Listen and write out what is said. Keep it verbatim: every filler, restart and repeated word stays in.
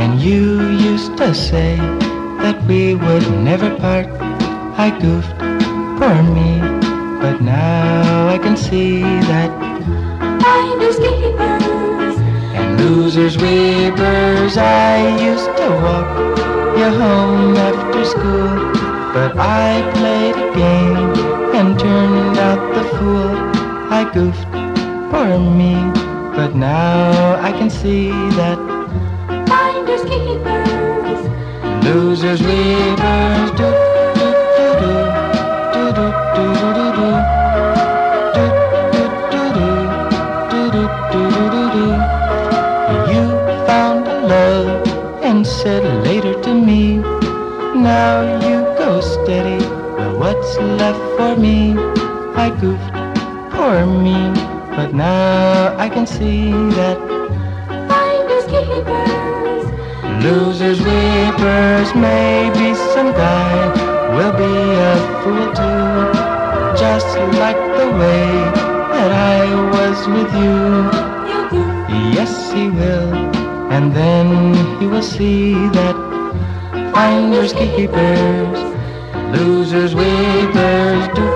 When you used to say that we would never part, I goofed, poor me, but now I can see that finders keepers and losers weepers. I used to walk you home after school, but I played a game and turned out the fool. I goofed, poor me, but now I can see that finders keepers losers weepers. Do do do do do do do do do do do do do do do. You found a love and said later to me, now you go steady, well what's left for me? I goofed, poor me, but now I can see that finders keepers losers weepers. Maybe some guy will be a fool too, just like the way that I was with you. you goof, Yes, he will, and then he will see that finders keepers, losers weepers do